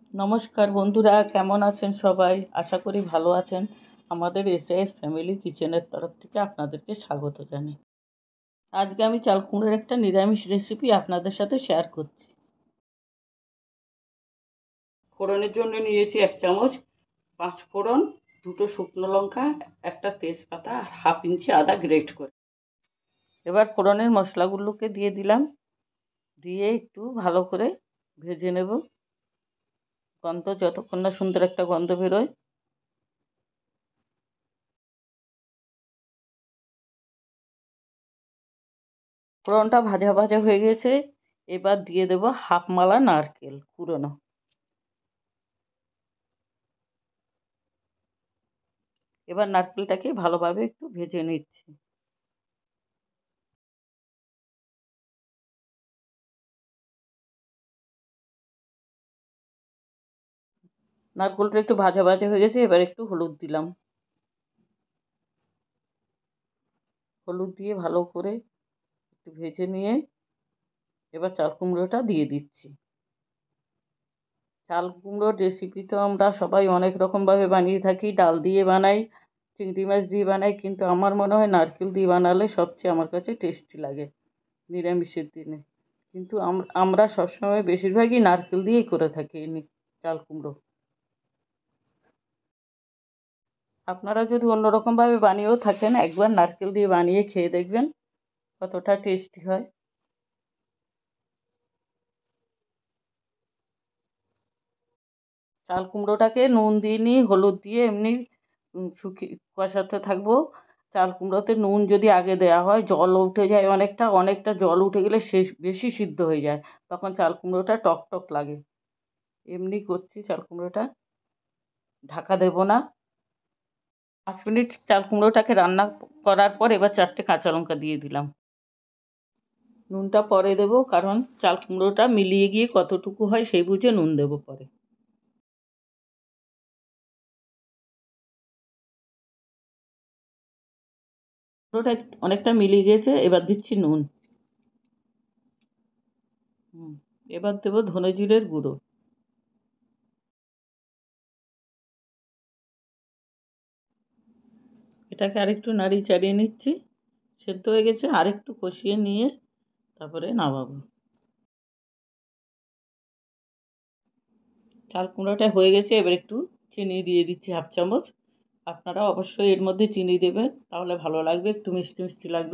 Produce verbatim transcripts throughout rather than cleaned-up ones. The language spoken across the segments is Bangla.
নমস্কার বন্ধুরা, কেমন আছেন সবাই? আশা করি ভালো আছেন। আমাদের এসএস ফ্যামিলি কিচেনের তরফ থেকে আপনাদেরকে স্বাগত জানাই। আজকে আমি চাল কুমড়োর একটা নিরামিষ রেসিপি আপনাদের সাথে শেয়ার করছি। ফোড়নের জন্য নিয়েছি এক চামচ পাঁচ ফোড়ন, দুটো শুকনো লঙ্কা, একটা তেজপাতা আর হাফ ইঞ্চি আদা গ্রেট করে। এবার ফোড়নের মশলাগুলোকে দিয়ে দিলাম, দিয়ে একটু ভালো করে ভেজে নেব। গন্ধ যতক্ষণ না সুন্দর একটা গন্ধ বেরোয়। ফোড়নটা ভাজা ভাজা হয়ে গেছে। এবার দিয়ে দেব হাফ মালা নারকেল কুড়োনো। এবার নারকেলটাকে ভালোভাবে একটু ভেজে নিচ্ছি। নারকেলটা একটু ভাজা ভাজা হয়ে গেছে। এবার একটু হলুদ দিলাম। হলুদ দিয়ে ভালো করে একটু ভেজে নিয়ে এবার চাল কুমড়োটা দিয়ে দিচ্ছি। চাল কুমড়োর রেসিপি তো আমরা সবাই অনেক রকমভাবে বানিয়ে থাকি। ডাল দিয়ে বানাই, চিংড়ি মাছ দিয়ে বানাই, কিন্তু আমার মনে হয় নারকেল দিয়ে বানালে সবচেয়ে আমার কাছে টেস্টি লাগে নিরামিষের দিনে। কিন্তু আমরা সবসময় বেশিরভাগই নারকেল দিয়েই করে থাকি চাল কুমড়ো। আপনারা যদি অন্যরকমভাবে বানিয়েও থাকেন, একবার নারকেল দিয়ে বানিয়ে খেয়ে দেখবেন কতটা টেস্টি হয়। চাল কুমড়োটাকে নুন দিইনি, হলুদ দিয়ে এমনি শুকিয়ে কষাতে থাকবো। চাল কুমড়োতে নুন যদি আগে দেওয়া হয় জল উঠে যায়, অনেকটা অনেকটা জল উঠে গেলে সে বেশি সিদ্ধ হয়ে যায়, তখন চাল কুমড়োটা টক টক লাগে। এমনি করছি চাল কুমড়োটা, ঢাকা দেব না। পাঁচ মিনিট চাল কুমড়োটাকে রান্না করার পর এবার চারটে কাঁচা লঙ্কা দিয়ে দিলাম। নুনটা পরে দেবো, কারণ চাল কুমড়োটা মিলিয়ে গিয়ে কতটুকু হয় সেই বুঝে নুন দেবো পরে। কুমড়োটা অনেকটা মিলিয়ে গেছে, এবার দিচ্ছি নুন। হুম এবার দেবো ধনে জিরের গুঁড়ো। এটাকে আরেকটু নাড়ি চাড়িয়ে নিচ্ছি। সেদ্ধ হয়ে গেছে, আরেকটু কষিয়ে নিয়ে তারপরে নামাবো। চাল কুমড়োটা হয়ে গেছে, এবার একটু চিনি দিয়ে দিচ্ছি হাফ চামচ। আপনারা অবশ্যই এর মধ্যে চিনি দেবেন, তাহলে ভালো লাগবে, একটু মিষ্টি মিষ্টি লাগবে।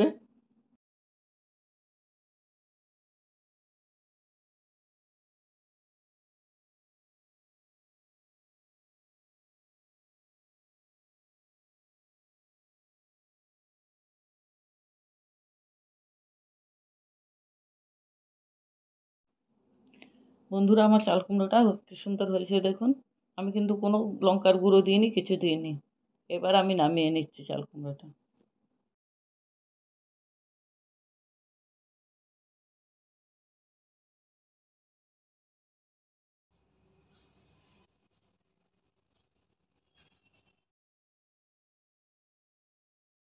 বন্ধুরা, আমার চাল কুমড়োটা কি সুন্দর হয়েছে দেখুন। আমি কিন্তু কোনো লঙ্কার গুঁড়ো দিইনি, কিছু দিইনি। এবার আমি নামিয়ে নিচ্ছি চাল কুমড়োটা।